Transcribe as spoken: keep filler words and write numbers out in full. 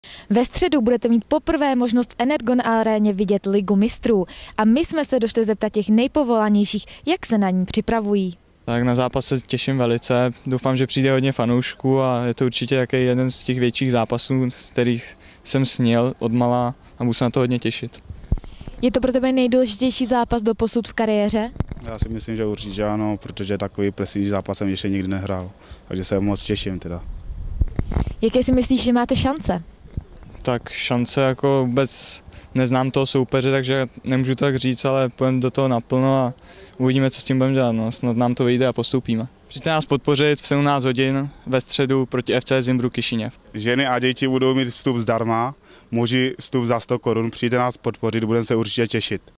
Ve středu budete mít poprvé možnost v Energon aréně vidět Ligu mistrů a my jsme se došli zeptat těch nejpovolanějších, jak se na ní připravují. Tak na zápas se těším velice, doufám, že přijde hodně fanoušků a je to určitě jaký jeden z těch větších zápasů, z kterých jsem snil odmala a budu se na to hodně těšit. Je to pro tebe nejdůležitější zápas doposud v kariéře? Já si myslím, že určitě ano, protože takový prestižní zápas jsem ještě nikdy nehrál, takže se moc těším teda. Jaké si myslíš, že máte šance? Tak šance jako vůbec neznám toho soupeře, takže nemůžu tak říct, ale půjdeme do toho naplno a uvidíme, co s tím budeme dělat. No, snad nám to vyjde a postoupíme. Přijďte nás podpořit v sedmnáct hodin ve středu proti F C Zimbru Kišiněv. Ženy a děti budou mít vstup zdarma, muži vstup za sto korun, přijďte nás podpořit, budeme se určitě těšit.